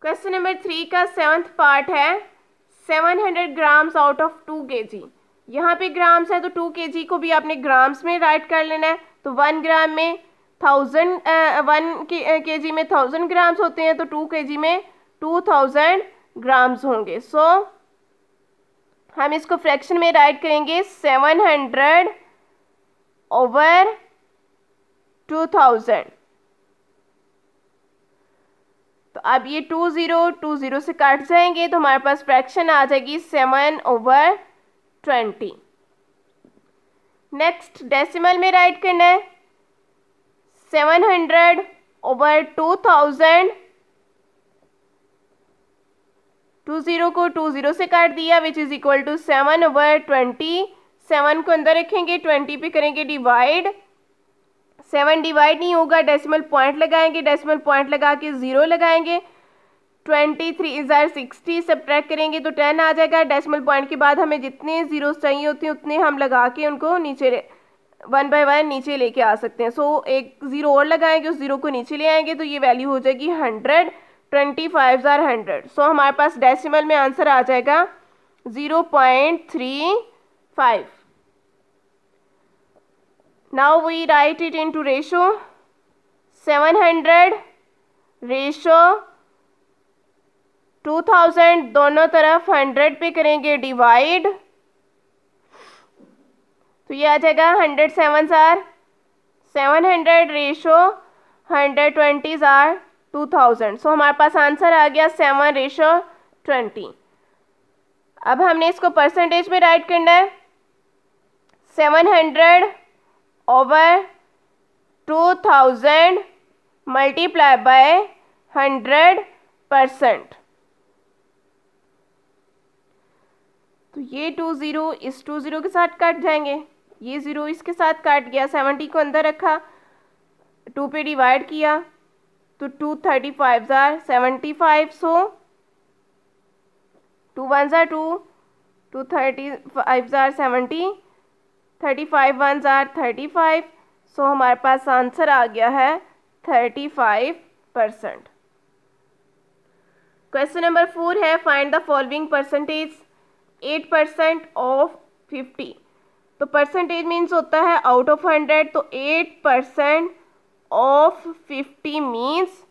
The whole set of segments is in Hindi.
क्वेश्चन नंबर 3 का 7th पार्ट है 700 ग्राम्स आउट ऑफ 2 kg। यहाँ पे ग्राम्स है तो 2 kg को भी आपने ग्राम्स में राइट कर लेना है। तो 1 ग्राम में 1 kg में 1000 ग्राम्स होते हैं, तो 2 kg में 2000 ग्राम्स होंगे। सो हम इसको फ्रैक्शन में राइट करेंगे 700 ओवर 2000। तो अब ये 20 से काट जाएंगे तो हमारे पास फ्रैक्शन आ जाएगी 7/20। नेक्स्ट डेसिमल में राइट करना है 700 ओवर 2000। 20 को 20 से काट दिया विच इज इक्वल टू 7/20। 7 को अंदर रखेंगे, 20 पे करेंगे डिवाइड। 7 डिवाइड नहीं होगा, डेसिमल पॉइंट लगाएंगे, डेसिमल पॉइंट लगा के 0 लगाएंगे। 23,060 सब्ट्रैक्ट करेंगे तो 10 आ जाएगा। डेसिमल पॉइंट के बाद हमें जितने जीरोस चाहिए होते हैं उतने हम लगा के उनको नीचे 1 बाय 1 नीचे लेके आ सकते हैं। सो एक 0 और लगाएंगे, उस 0 को नीचे ले आएंगे तो ये वैल्यू हो जाएगी 100। 25,100। सो हमारे पास डेसिमल में आंसर आ जाएगा 0.35। Now we write it into ratio 700 ratio 2000, दोनों तरफ 100 पे करेंगे डिवाइड। तो ये आ जाएगा 100 7s are 700 ratio 120s are 2000। सो हमारे पास आंसर आ गया 7/20। अब हमने इसको परसेंटेज में राइट करना है 700 ओवर 2000 मल्टीप्लाई बाय 100%। तो ये 20 इस 20 के साथ कट जाएंगे, ये 0 इसके साथ कट गया। 70 को अंदर रखा, 2 पे डिवाइड किया तो 235 are 75। So 2 1s are 2, 2 35 are 70, 35 1s are 35। So हमारे पास आंसर आ गया है 35%। क्वेश्चन नंबर 4 है find the following percentage 8% of 50। तो परसेंटेज मीन्स होता है आउट ऑफ 100, तो 8% of 50 means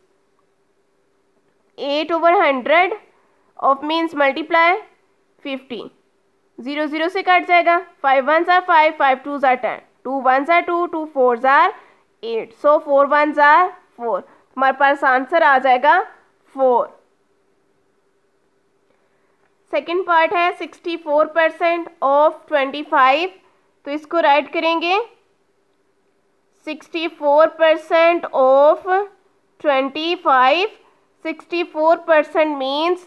8/100 of means multiply 50। 0 0 से कट जाएगा, 5 1s are 5, 5 2s are 10, 2 1s are 2, 2 4s are 8। So 4 1s are 4। हमारे पास आंसर आ जाएगा 4। सेकेंड पार्ट है 64% ऑफ 25। तो इसको राइट करेंगे 64% of 25। 64% means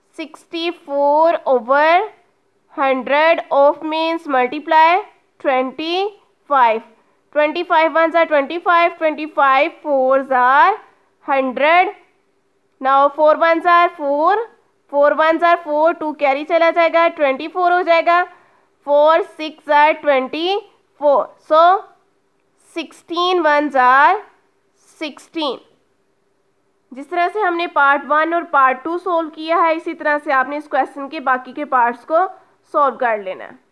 64/100 of means multiply 25। 25 1s are 25, 25 4s are 100। Now 4 1s are 4, 4 1s are 4, 2 carry चला जाएगा 24 हो जाएगा। 4 6 आर 24। So 16 1s are 16। जिस तरह से हमने पार्ट 1 और पार्ट 2 सोल्व किया है, इसी तरह से आपने इस क्वेश्चन के बाकी के पार्ट्स को सॉल्व कर लेना है।